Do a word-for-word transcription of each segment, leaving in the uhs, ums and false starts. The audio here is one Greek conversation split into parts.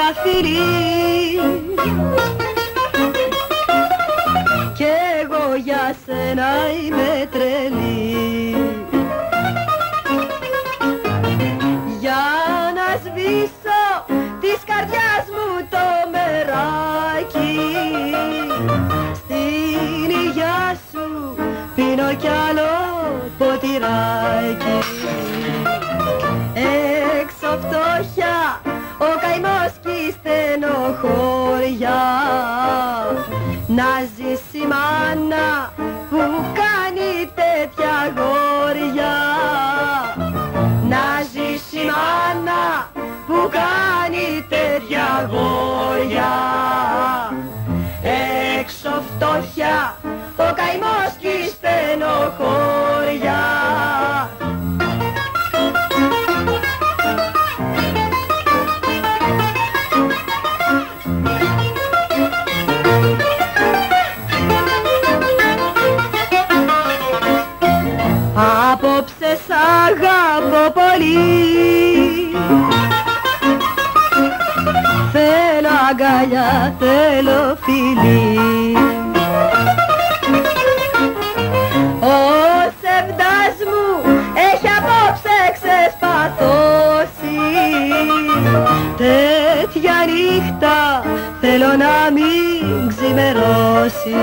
φιλί κι εγώ για σένα είμαι τρελή. Για να σβήσω της καρδιάς μου το μεράκι, στην υγειά σου πίνω κι άλλο ποτηράκι. Έξω φτώχεια, ο καημός κι η στενοχώρια, να ζήσει η μάνα που κάνει τέτοια αγόρια. Να ζήσει η μάνα που κάνει τέτοια αγόρια. Έξω φτώχεια, ο καημός κι η στενοχώρια. Απόψε σ' αγαπώ πολύ, θέλω αγκαλιά, θέλω φιλί. Ο σεβδάς μου έχει απόψε ξεσπαθώσει, τέτοια νύχτα θέλω να μην ξημερώσει.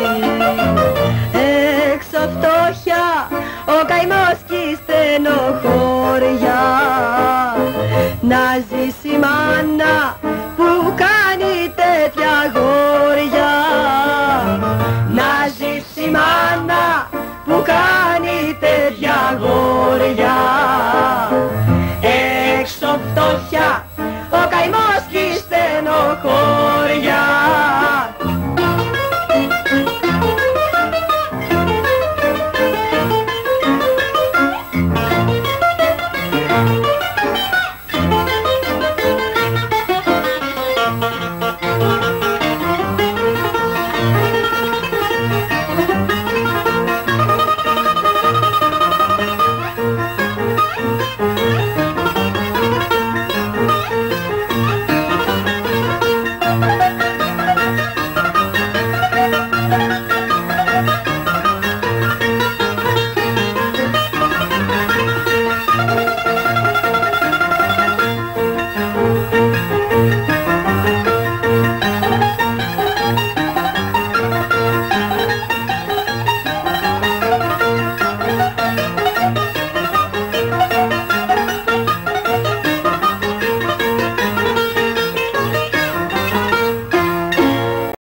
Έξω φτώχεια, ο καημός κι η στενοχώρια, να ζήσει η μάνα που κάνει τέτοια αγόρια. Να ζήσει η μάνα που κάνει τέτοια αγόρια.